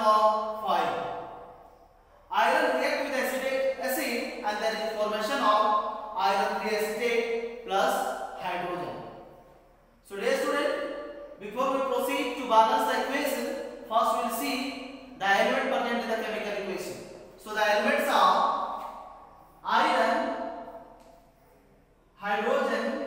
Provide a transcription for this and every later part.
of 5. Iron react with acetic acid and there is formation of iron triacetate plus hydrogen. So dear student, before we proceed to balance the equation, first we will see the element present in the chemical equation. So the elements are iron, hydrogen,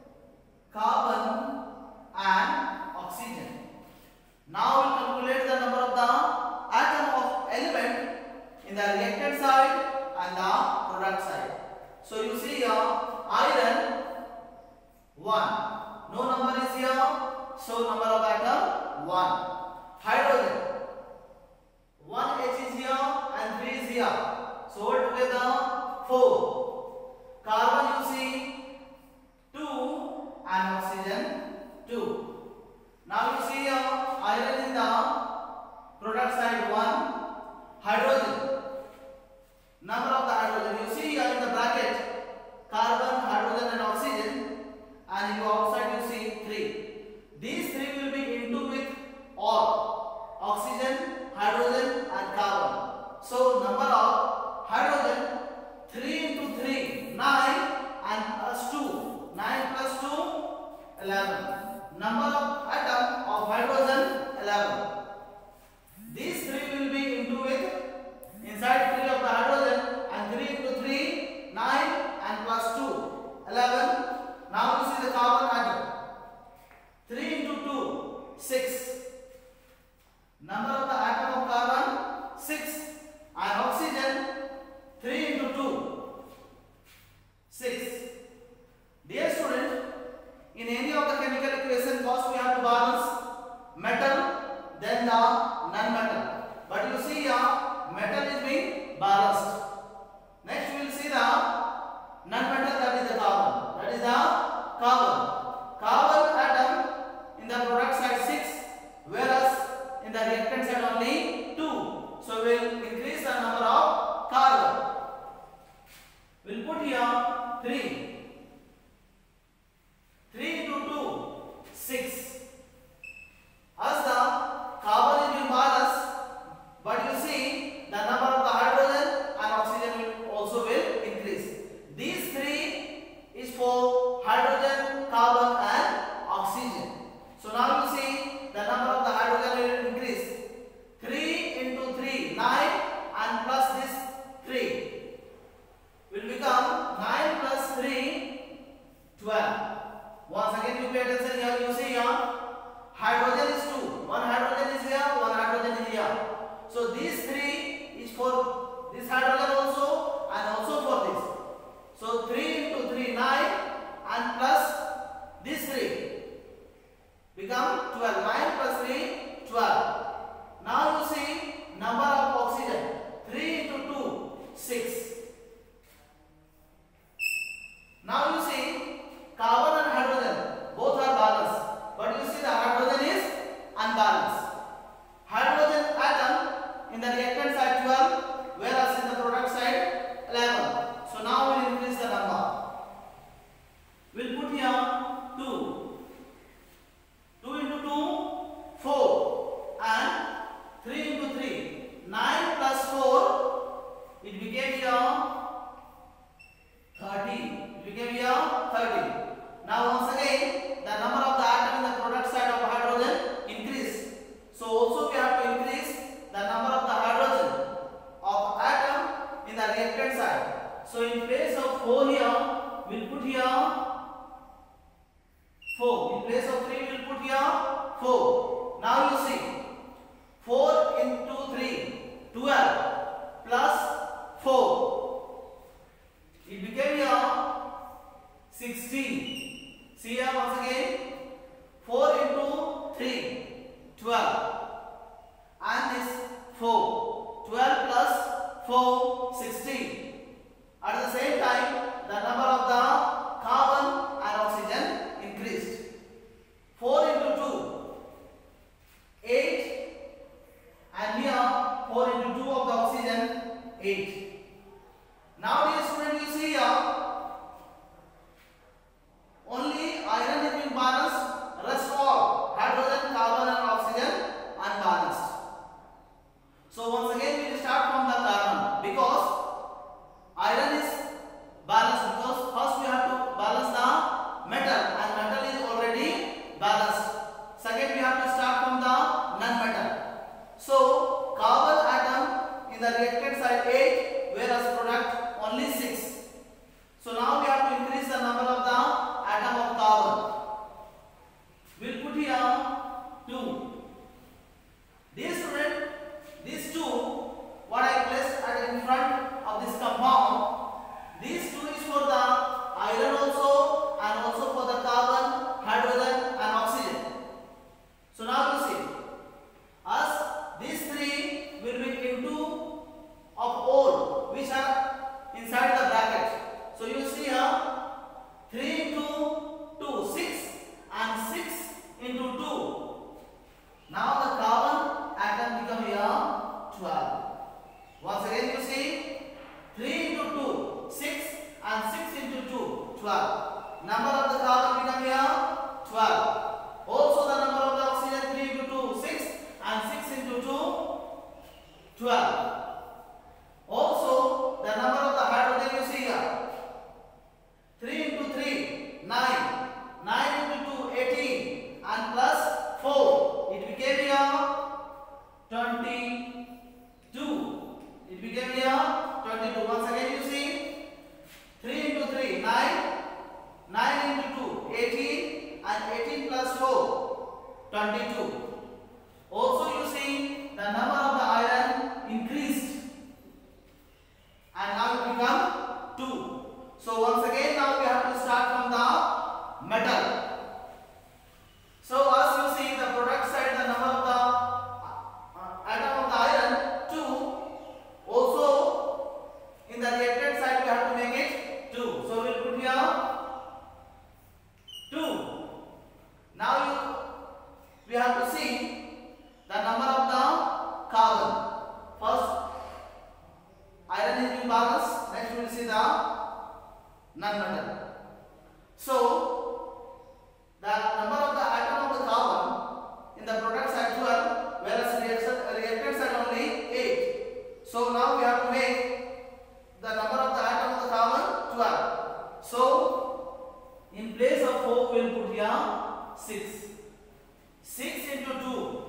carbon and oxygen. Now we will calculate the number of the atom of element in the reactant side and the product side. So you see here iron 1. No number is here. So number of atom 1. Hydrogen 1 H is here and 3 is here. So altogether 4. Carbon you see 2 and oxygen 2. Now you see here iron in the product side 1. Hydrogen. Number of the hydrogen you see here in the bracket carbon, hydrogen and oxygen, and you outside you see 3. These 3 will be into with all oxygen, hydrogen and carbon. So number of hydrogen 3 into 3 9 and plus 2 9 plus 2 11. Number of atom of hydrogen 11. These 3 will be into with inside 3 of the hydrogen and 3 into 3 9 and plus 2 11. Now you see the carbon atom 3 into 2 6. Number of the atom of carbon 6 and oxygen 3 into 2 6. Dear student, in any of the chemical equation first we have to balance metal then the non-metal. But you see here metal is being balanced. Next we will see the non-metal, that is the carbon. That is the carbon. Carbon atom in the product side 6 whereas in the reactant side only 2. So we will increase the number of carbon. We will put here 3. 3 into 2 6. As the carbon is being balanced, but you see the number of the hydrogen and oxygen will also will increase. These 3 is for hydrogen, carbon and oxygen. So now you see the number of the hydrogen will increase. 3 into 3 9 and plus this 3 will become 9 plus 3 12. Once again you pay attention here, you see here hydrogen is 2. One hydrogen is here, one hydrogen is here. So these 3 is for this hydrogen also and also for this. So 3 into 3 9 and plus this 3 become 12. 9 plus 3 12. Now you see number of oxygen 3 into 2 6. Now you see carbon and hydrogen both are balanced, but you see the hydrogen is unbalanced. Hydrogen atom in the reactant side 12 whereas in the product side 11. So now we will increase the number. We will put here 2. 2 into 2 4 and 3 into 3 9 plus 4 it became here 30. It became here 30. Now once again the number of the atom in the product side of hydrogen increase. So also we have to increase the number of the hydrogen of atom in the reactant side. So in place of 4 here we will put here 4. In place of 3 we will put here 4. Now you see 4 into 3 12 plus 4 it became here 16. See here once again 4 into 3 12 and this 4 12 plus 4 16. At the same time the number of the carbon and oxygen increased. 4 into 2 8 and here 4 into 2 of the oxygen 8. Now dear student, you see here only iron is being balanced, rest all hydrogen, carbon and oxygen unbalanced. So once again we will start from the carbon, because iron is balanced, because first we have to balance the metal, and metal is already balanced. Second we have to start from the non-metal. So carbon atom in the reactant side 8, whereas product only 6. So now we have to increase the number of the atom of carbon. We'll put here 2. Dear student, these 2 what I placed at in front of this compound, these 2 is for the iron also, and also for the carbon, hydrogen and oxygen. So now you see, as these 3 will be into of all which are inside the bracket. So you see here 3 into 2, 6, and 6 into 2. Now the carbon atom become here 12. Once again you see 3 into 2, 6, and 6 into 2, 12. Number of the carbon become here 12. Also the number of the oxygen 3 into 2, 6, and 6 into 2, 12. Also the number of the hydrogen you see here 3 into 3, 9, 9 into 2, 18, and plus 4. It became here 22. It became here 22. Once again you see 3 into 3, 9, 9 into 2, 18, and 18 plus 4, 22. Also you see the number of the iron increased, and now it become 2. So once again now we have to start from the metal. So as you see the product side, the number of the atom of the iron 2. Also in the reactant side we have to make it 2. So we will put here 2. Now we have to see the number of the carbon. First iron is being balanced. Next we will see the non-metal. So the number of the atom of the carbon in the product side 12, whereas reactant side only 8. So now we have to make the number of the atom of the carbon 12. So in place of 4 we will put here 6. 6 into 2,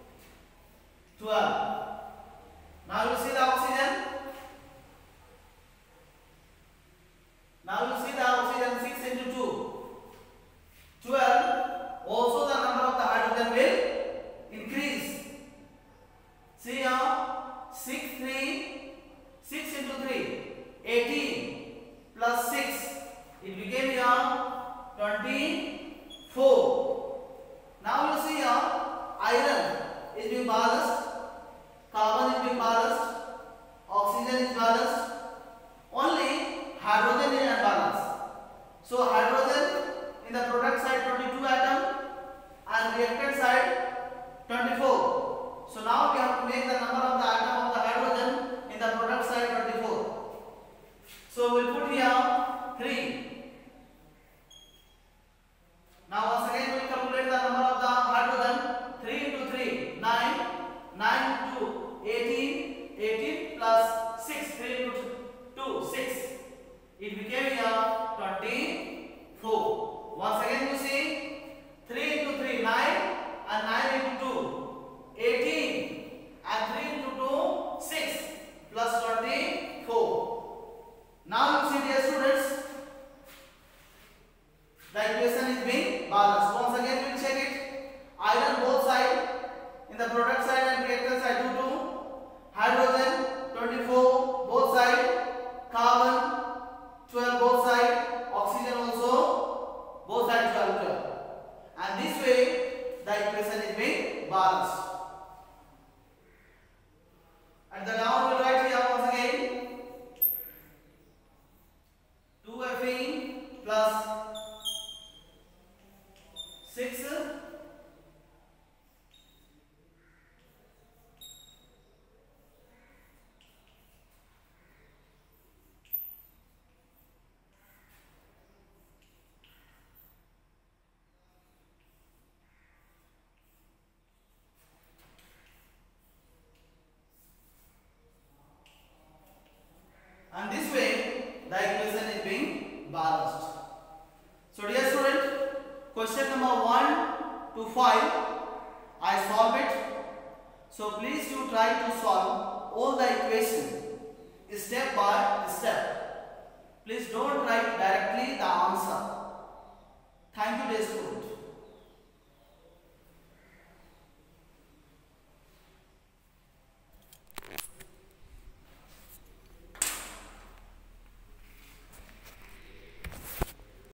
12. Now you see the oxygen. Now you see the oxygen 6 into 2, 12. Also the number of the hydrogen will increase. See here 6 into 3, 18, plus 6. It became here 24. Now you see here iron is being balanced, carbon is being balanced, oxygen is balanced. Only hydrogen is unbalanced. So hydrogen in the product side 22 atom, and reactant side 24. So now we have to make the number of the atom of the hydrogen in the product side 24. So we will put here 3. Now once again we will calculate the number of the hydrogen. 3 into 3, 9, 9 into 18, 18 plus 6, 3 into 2, 6. It became here 24. Once again you see 3 into 3, 9, and 9 into 2, 18, and 3 into 2, 6, plus 24. Now you see dear students, the equation is being balanced. Once again we will check it. Iron both side, in the product side and reactant side 2, 2. Hydrogen 24 both side. Carbon 12 both side. Oxygen also both side 12. 5. I solve it. So please you try to solve all the equation step by step. Please don't write directly the answer. Thank you, dear students.